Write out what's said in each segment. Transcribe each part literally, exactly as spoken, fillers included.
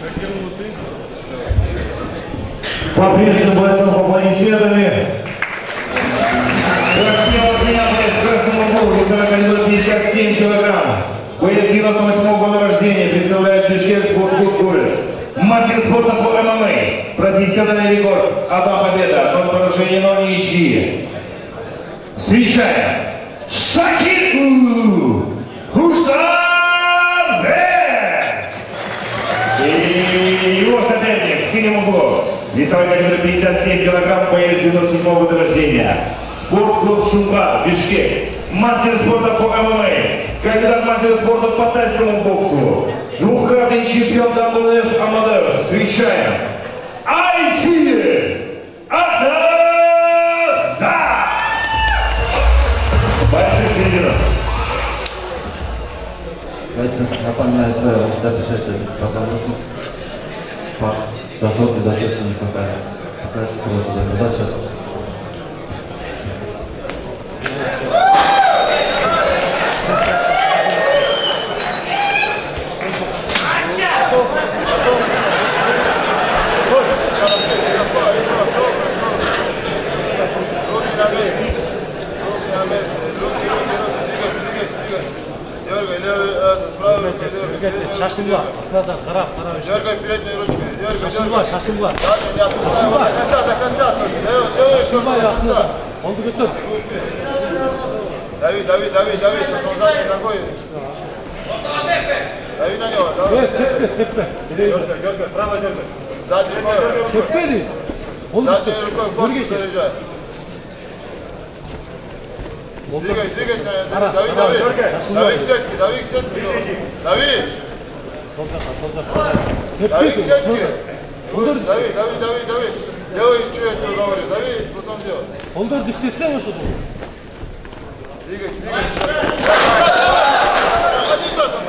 По принципу бойцов аплодисментами. Красиво дня в красном боксе, весовая пятьдесят семь килограмм. Боец девяносто восьмого года рождения представляет Бишкек спортклуб «Горец». Мастер спорта по эм эм а. Профессиональный рекорд. Одна победа, ноль поражений, но ничьи. Встречаем Шакир Хушанбек! И его соперник в синем углу. Весовой категории пятьдесят семь килограмм, боец девяносто седьмого года рождения. Спортклуб «Шумба», Бишкек. Мастер спорта по эм эм а. Кандидат мастер спорта по тайскому боксу. Двухкратный чемпион дабл ю эф Амадеус. Встречаем Айтиев Ахназа! Бойцы в середину. Бойцы, напоминаю, запишите продолжение. За сотни, за сотни, пока. Пока что кровь за час. Шашилба, назад, тарaf, тарaf. Дергай передней ручкой. Шашилба, шашилба. Шашилба. До конца, до конца. Шашилба, назад. Он готов. Дави, дави, дави, дави. Сейчас он задней ногой. Дави на него. Тепе, тепе. Дергай, дергай, право дергай. Задней рукой. Тепе. Задней рукой в корпус заряжай. Двигайся, двигайся. Дави, дави. Дави к сетке, дави к сетке. Дави. Дави к сетке. Дави, дави, дави, дави. Делай, что я тебе говорю. Дави, потом делай. Он говорит, дышите, вы что тут? Двигайся, двигайся. Проходи только,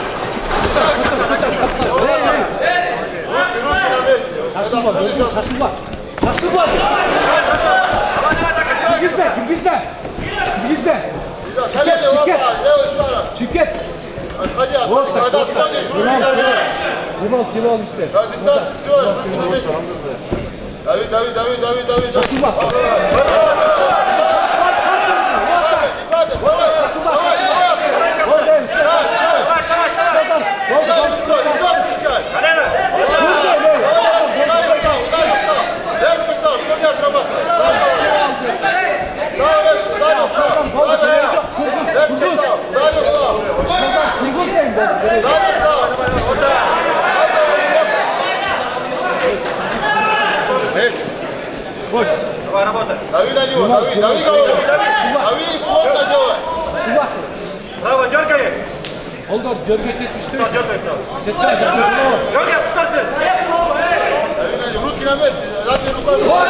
проходи. Руки на месте. Шашилба, шашилба. Шашилба. Гизда, гизда. Гизда. Колени, лопа, делай еще раз. Чекет. Отходи, отходи. Когда отходишь, руки сажаешь. Диван, диван işte. Когда дистанцию скрываешь, руки на месте. Дави, дави, дави, дави, дави. Шашилба. Давай, работай. Дави на него, дави, дави, говорю. Дави и плотно делай. Право, дергай. Он говорит, дергайте etmiştir. Дергай, дергай, встать. Дави на него, руки на месте, задней рукой.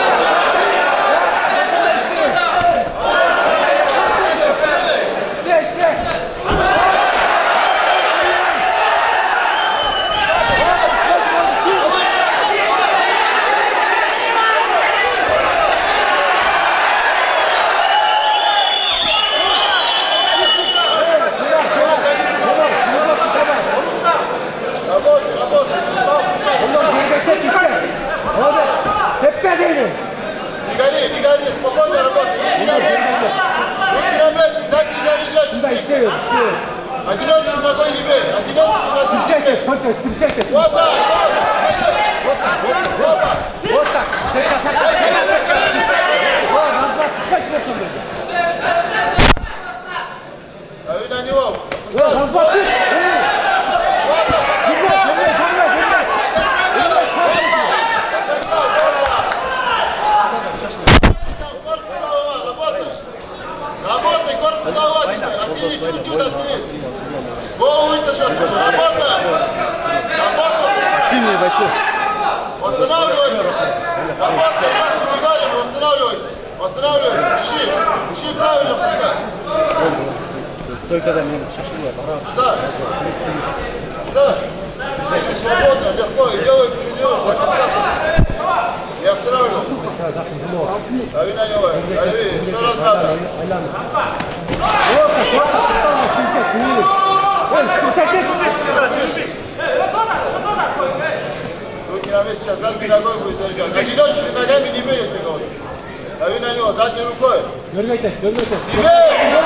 Не гори, не гори, спокойно работай. Руки на месте. Руки на месте, задний заряжаешь. Одиночной ногой не бей, одиночной ногой не бей. Только встречайте. Вот так, вот так. Вот так. Вот так. Раз, два, пять, восемь. Дави на него. Раз, два, три. Работай, корпус голова теперь. Отвини чуть-чуть, отвини. Голову вытащи. Работай. Работай. Активнее, бойцы. Восстанавливайся. Работай. Не говорим, восстанавливайся. Восстанавливайся. Ищи. Ищи правильно, пускай. Только дай мне шашилба, пора. Сюда. Сюда. Ищи свободно, легко. И делай, что делаешь до конца. Я останавливаю. Дави на него. Дави. Еще раз надо. Вот так, вот так. весь сейчас задней ногой будет заряжать. Одиночными ногами не бей, ты говоришь. Дави на него, задней рукой. Дергайтесь, дергайтесь. Не бей!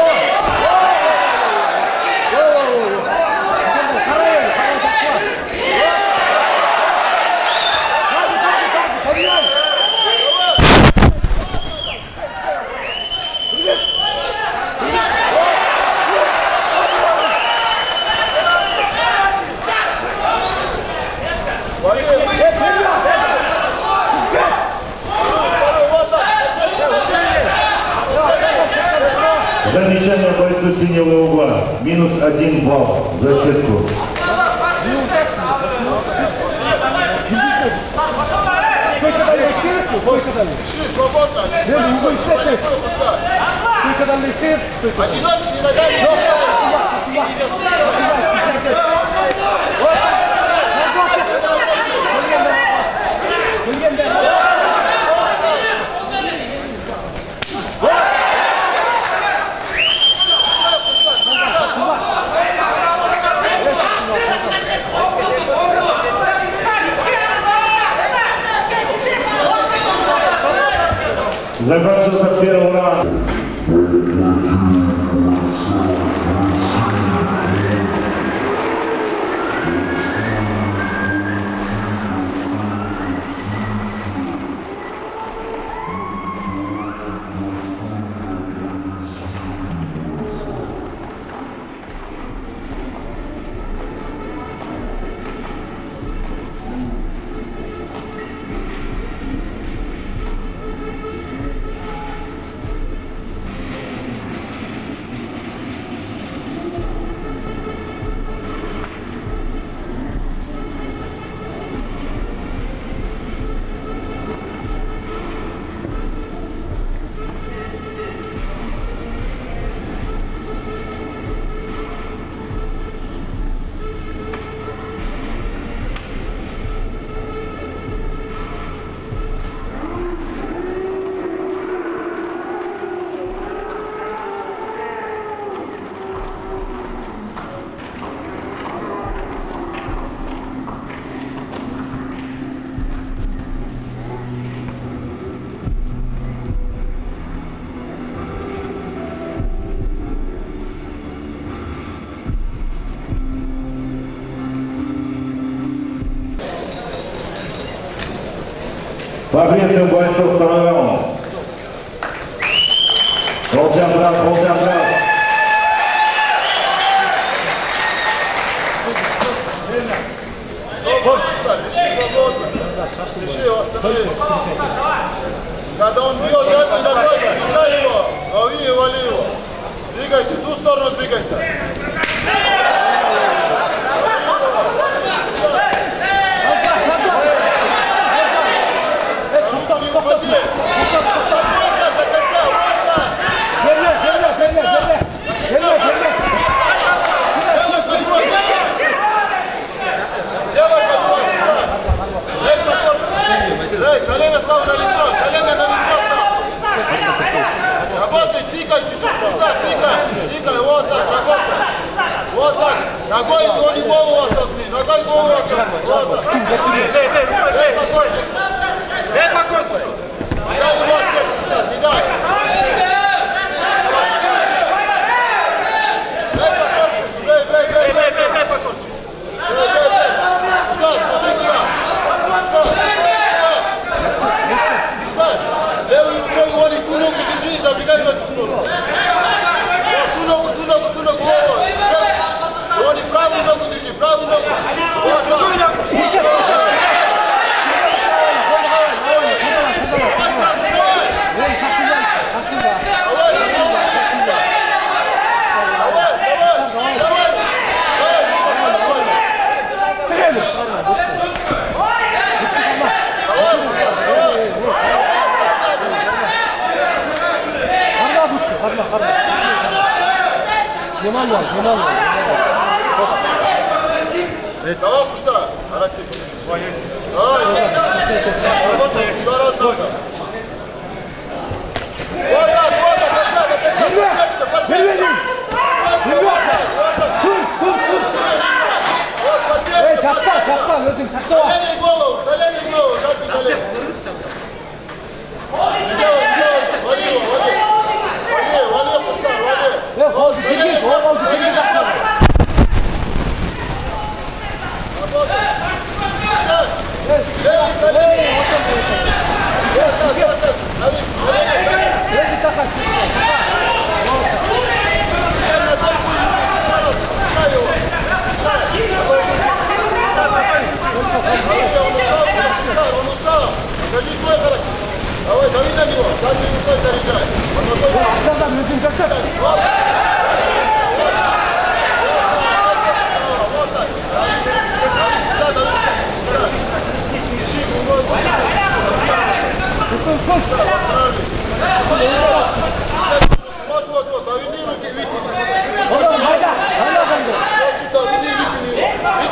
Замечание бойцу синего угла. Минус один балл за сетку. Сколько дали сердцу? Сколько дали? Дыши, свободно. Сколько дали сердцу? Одиночными ногами. Закончился первый раунд. Поприветствуем бойцов второй раунд. Волчан раз, Волчан раз. Дыши свободно. Дыши, остановись. Когда он бьет задней ногой, включай его. Лови и вали его. Двигайся, в ту сторону двигайся. Колено стал на лицо, колено на лицо стал. Работай, тыкай чуть-чуть, пуста, тыкай, тыкай, вот так, работай. Вот так, ногой его не голову оттолкни, ногой голову оттолкни, вот так. Эй, по корпусу. Эй, по корпусу. Не дай его отсетки стать, не дай. Эй, по корпусу, бей, бей, бей, бей, бей, по корпусу. Бей, бей, бей. Что, смотри сюда. Что? Левой рукой его не ту ногу держи и забегай в эту сторону. Вот, ту ногу, ту ногу, ту ногу, вот, вот. Его не правую ногу держи, правую ногу. Вот, вот. Давай сразу, давай. Давай, давай. Давай, давай, давай. Yaman var, yaman var. Давай, Пушта, Арактик. Давай. Еще раз надо. Вот так, вот так, подсядка, подсядка, подсядка. Подсядка, вот так, вот так. Вот, подсядка, подсядка. Çapta, çapta, ödüm, kaçta var? Колени голову, колени Давай, дави на него, задней рукой заряжай. Вот так. Сюда, дави, сюда. Ищи, губой. Вот, вот, вот, дави руки, види. Чуть дави, види.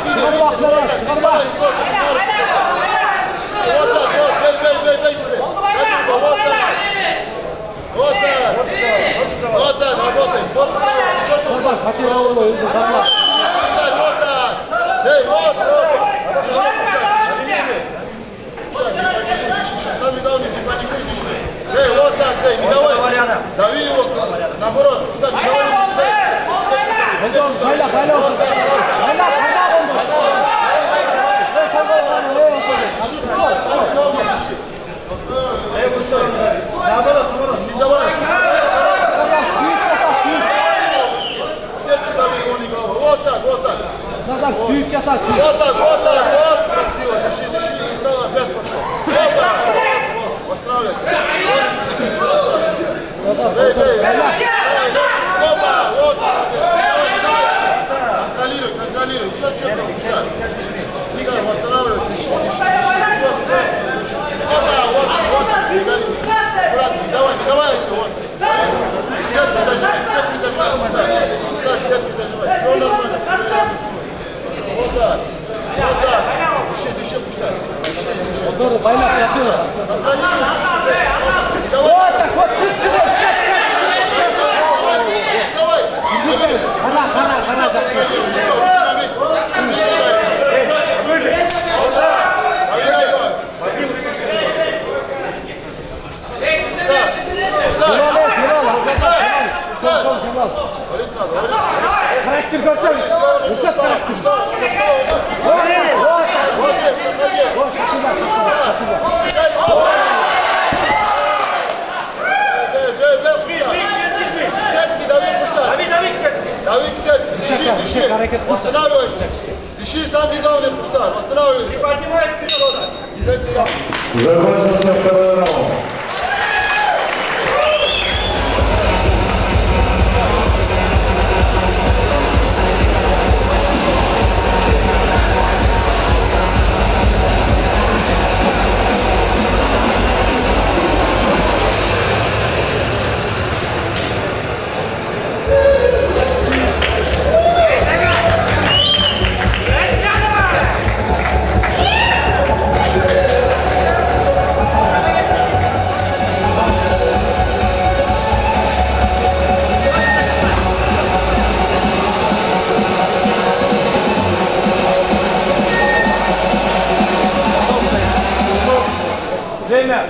Вот так, вот, бей, бей, бей, бей. Вот так. Вот так. Вот так, работай. Вот так. Вот так. Эй, вот, вот. Сами давай, не паникуй, дыши. Эй, вот так, эй, не давай. Дави его, наоборот. Кстати, не давай. Hayla, hayla olsun. Hayla, hayla olsun. Ne sabah var, ne olsun. Sol, sol. Эй, пустой. Наоборот, наоборот. Не давай. Сетки дави его не голову. Вот так, вот так. Назад, сүйük yasa, sүйük. Вот так, вот так, вот. Красиво. Дыши, дыши. И стал опять пошел. Вот так. Вот, восстанавливайся. Эй, эй, эй. Опа, вот. Контролируй, контролируй. Все четко пускай. Игорь, восстанавливайся. Дыши, дыши, дыши. Опа, вот, вот. Аккуратно, не давай, не давай. Вот. Сетки зажимай, сетки зажимай. Так, сетки зажимай. Все нормально. Вот так. Вот так. Дыши, дыши, пускай. Дыши, дыши. Doğru, baymak yapıyor. Давай. Вот так, вот, чуть-чуть. Давай. Hana, hana, hana. Характер göster. Göster характер. Дави к сетке, дыши, дыши, восстанавливайся. Дыши, сам недавно пуштар, восстанавливайся. Закончился второй раунд. Время.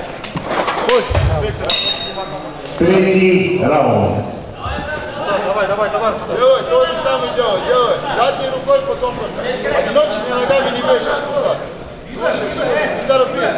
Третий раунд. Давай, давай, давай. Делай, то же самое делай, делай. Задней рукой, потом одиночными ногами не бей сейчас пуштар. Слушай, слушай, не торопись.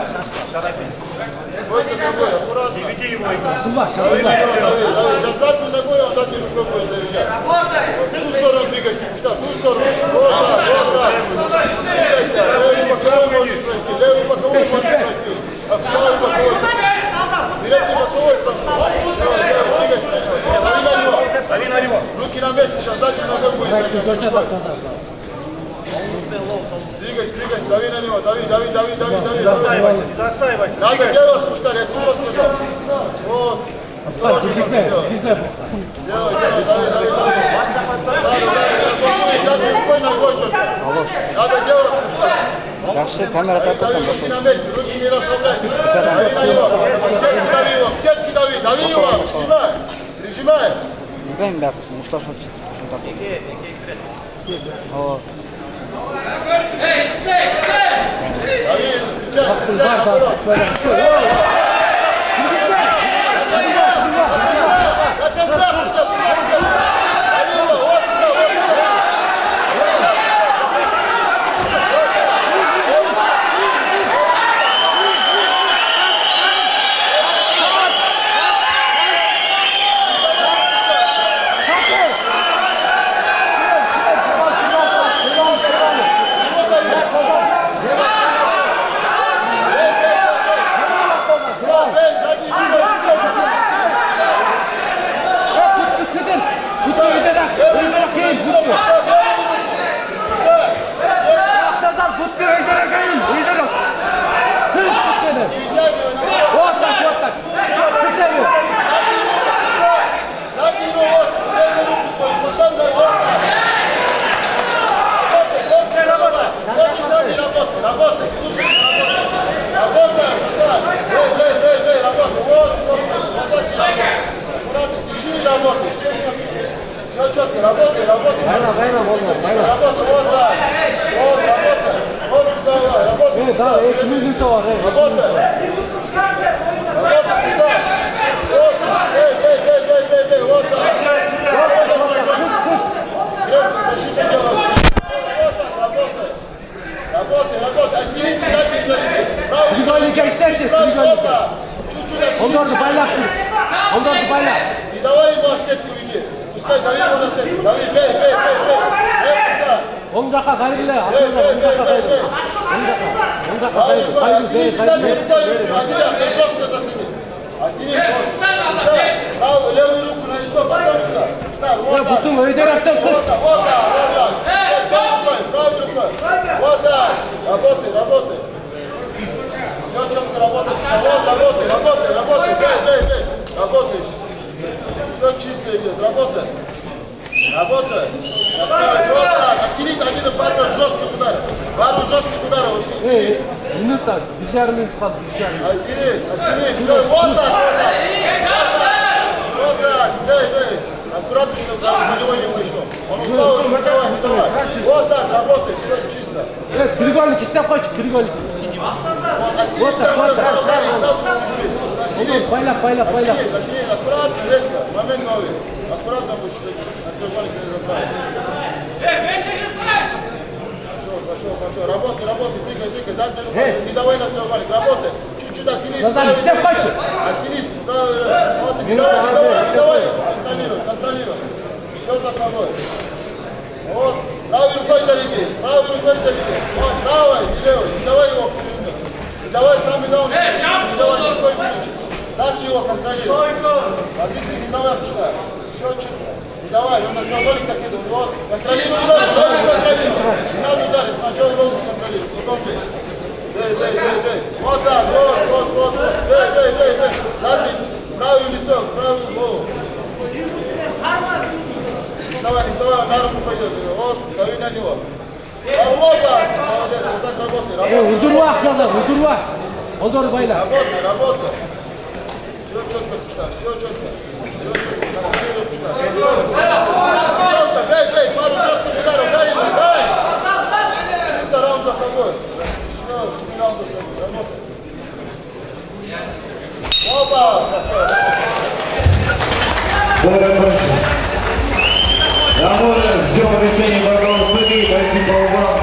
Бойся другой, аккуратно. Веди его игру. Сымба, сейчас Дави сымба. на него, дави, дави. Сейчас задней ногой, он задней рукой будет заряжать. Вот в ту сторону двигайся, пуштар, в ту сторону. Вот так, вот так. Двигайся, левый боковой можешь пройти, левый боковой можешь пройти. А второй боковой. Передний боковой пройти. Двигайся на него. Дави на него. Дави на него. Руки на месте, сейчас задней ногой будет заряжать. Göster bak nazar. Двигайся, двигайся, дави на него, дави, дави, дави, дави, дави. Застаивайся, не застаивайся. Надо делать, пуштар, я что сказал. Вот. Bak, Осторожно, gizle, делай. gizle. Делай, делай, дави, дави, дави. Надо, надо, сейчас он будет задней рукой, ногой только. Надо делать, пуштар. Yaxshi, kamera Дави, tartibdan руки boshla. на месте, руки не расслабляйся. Дави на него. Сетки дави его, сетки дави, дави его. Прижимай, прижимай. Bilmayman, bak, mushtosh shuni tartib. Hop. Дави, встречай, встречай, наоборот. До конца, пуштар, сюда, сюда. Дави его, вот сюда, вот сюда. Эй, да, эти минуты var, эй. Работай! Работай, Муштар! Вот, эй, эй, эй, эй, эй, эй, вот так! Крепко защита делай! Вот так, работай! Работай, работай! Отделись, задний залети! Треугольника işlerce, треугольника. Чуть-чуть отделись! Onları bayrak dur. Onları bayrak. И давай ему отсетку веди! Пускай дави его на сетку! Дави, бей, бей, бей, бей! Эй, Муштар! On жаққа қайрылы, Эй, атыңдар, эй, on жаққа эй, эй, қайрылы. эй! On жаққа, on жаққа Правый қайрылы, рукой, қайрылы, бей, отделись, задний қайрылы. рукой, отделись, ты жестко засади. Отделись, вот. Да, правую, левую руку на лицо, поставь сюда. Да, вот так. Bütün öyderaktан kız. Вот так, вот так, вот так. Вот правой рукой, правой рукой. Вот так. Работай, работай. Все четко работает. Вот, работай, работай, работай. Бей, бей, бей. Работаешь. Все чисто идет, работай. Работай. Оставь, вот так. Отделись, один пару жестких ударов. Пару жестких ударов. Ey, minut az, bir yarım minut kaldı, bir yarım minut. Отделись, отделись. Все, вот так, вот так. Вот так, бей, бей. Аккуратно, чтобы не давай его еще. Он устал, не давай, не давай. Вот так, работай, все чисто. Evet, треугольник, istep kaç, треугольник. Вот, отделись, Вот так, вот так. и сразу отделись. Отделись. Bayrak, bayrak, bayrak. Отделись, отделись, аккуратно, резко. Момент новый. Аккуратно будешь ходить. На треугольник не забрать. Хорошо, хорошо, хорошо. Работай, работай, двигай, двигай. Задний рукой. Не давай на треугольник, работай. Чуть-чуть отделись. Назар, istep kaç. Отделись. Вот, не давай, не давай, не давай. Контролируй, контролируй. Все за тобой. Вот. Правой рукой заряди. Правой рукой заряди. Вот, правой и левой. Не давай его перевернуть. Не давай сам и даун. Не давай рукой перечить. Дальше его контролируй. Позиции не давай пускай. Все четко. Не давай, он на треугольник закидывай. Вот. Контролируй удар, удар, контролируй. Не надо ударить. Сначала голову контролируй. Потом бей. Бей, бей, бей, бей. Вот так, вот, вот, вот, вот. Бей, бей, бей, бей. Задний. Правое лицо, правую голову. Не вставай, не вставай, на руку пойдет. Вот, дави на него. Вот так, молодец, вот так работай, Ey, работай. vurdurvak Nazar, vurdurvak. Onları bayrak. Работай, работай. Все четко, Пуштар, все четко. Все четко, контролируй, Пуштар. Четко, бей, бей, пару жестких ударов, дай ему, дай. Чисто раунд за тобой. Все, не раунд за тобой, работай. Опа, красава. Бой закончен. Дамура ждем решения боевого судьи, бойцы по углам.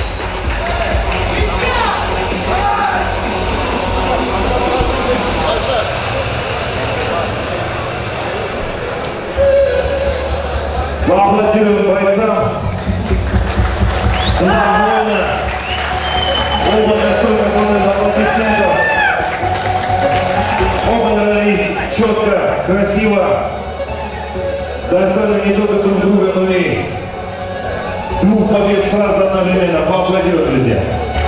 Поаплодируем бойцам. Два воина. Оба достойны полных аплодисментов. Оба дрались четко, красиво. Достойны не только друг друга, но и двух побед сразу одновременно. Поаплодируем, друзья.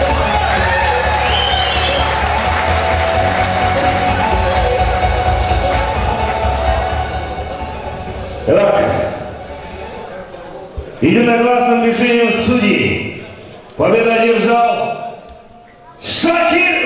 Итак, единогласным решением судей победу одержал Шакир